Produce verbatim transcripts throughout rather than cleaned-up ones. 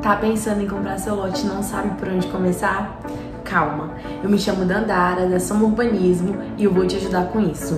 Tá pensando em comprar seu lote e não sabe por onde começar? Calma, eu me chamo Dandara, da Soma Urbanismo, e eu vou te ajudar com isso.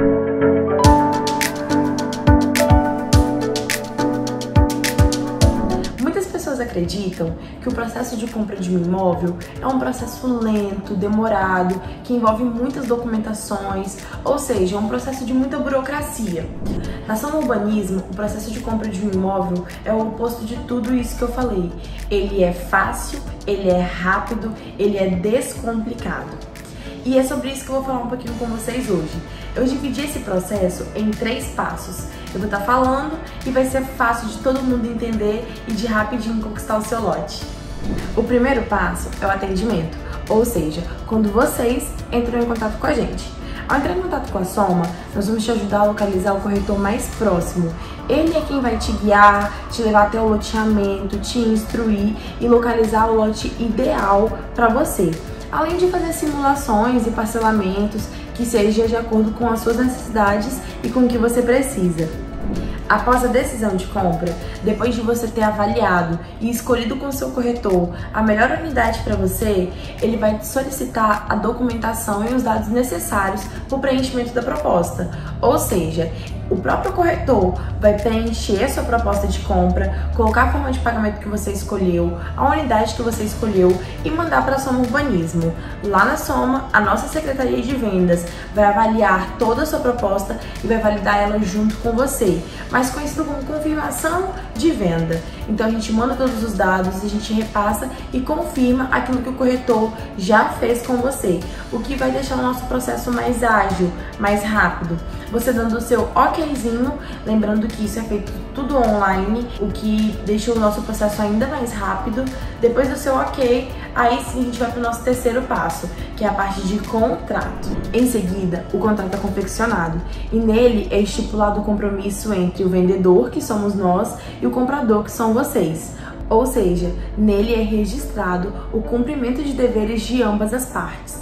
Muitas pessoas acreditam que o processo de compra de um imóvel é um processo lento, demorado, que envolve muitas documentações, ou seja, é um processo de muita burocracia. Na Soma Urbanismo, o processo de compra de um imóvel é o oposto de tudo isso que eu falei. Ele é fácil, ele é rápido, ele é descomplicado. E é sobre isso que eu vou falar um pouquinho com vocês hoje. Eu dividi esse processo em três passos. Eu vou estar falando e vai ser fácil de todo mundo entender e de rapidinho conquistar o seu lote. O primeiro passo é o atendimento, ou seja, quando vocês entram em contato com a gente. Ao entrar em contato com a Soma, nós vamos te ajudar a localizar o corretor mais próximo. Ele é quem vai te guiar, te levar até o loteamento, te instruir e localizar o lote ideal para você. Além de fazer simulações e parcelamentos que sejam de acordo com as suas necessidades e com o que você precisa. Após a decisão de compra, depois de você ter avaliado e escolhido com o seu corretor a melhor unidade para você, ele vai te solicitar a documentação e os dados necessários para o preenchimento da proposta. Ou seja, o próprio corretor vai preencher a sua proposta de compra, colocar a forma de pagamento que você escolheu, a unidade que você escolheu e mandar para a Soma Urbanismo. Lá na Soma, a nossa Secretaria de Vendas vai avaliar toda a sua proposta e vai validar ela junto com você, mas conhecido como confirmação de venda. Então a gente manda todos os dados, a gente repassa e confirma aquilo que o corretor já fez com você, o que vai deixar o nosso processo mais ágil, mais rápido. Você dando o seu okzinho, lembrando que isso é feito tudo online, o que deixa o nosso processo ainda mais rápido. Depois do seu ok, aí sim a gente vai para o nosso terceiro passo, que é a parte de contrato. Em seguida, o contrato é confeccionado e nele é estipulado o compromisso entre o vendedor, que somos nós, e o comprador, que são vocês. Ou seja, nele é registrado o cumprimento de deveres de ambas as partes.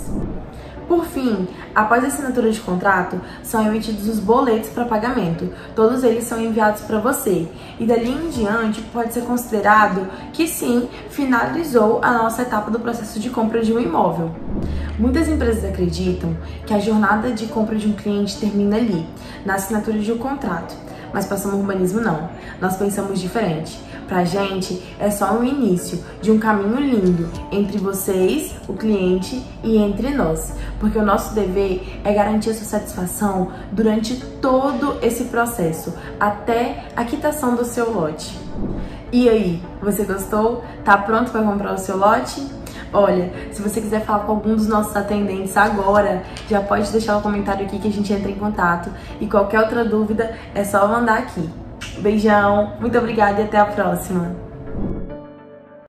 Por fim, após a assinatura de contrato, são emitidos os boletos para pagamento. Todos eles são enviados para você. E dali em diante, pode ser considerado que sim, finalizou a nossa etapa do processo de compra de um imóvel. Muitas empresas acreditam que a jornada de compra de um cliente termina ali, na assinatura de um contrato. Mas para a Soma Urbanismo não. Nós pensamos diferente. Pra gente é só o início de um caminho lindo entre vocês, o cliente, e entre nós. Porque o nosso dever é garantir a sua satisfação durante todo esse processo, até a quitação do seu lote. E aí, você gostou? Tá pronto para comprar o seu lote? Olha, se você quiser falar com algum dos nossos atendentes agora, já pode deixar o comentário aqui que a gente entra em contato. E qualquer outra dúvida é só mandar aqui. Beijão, muito obrigada e até a próxima!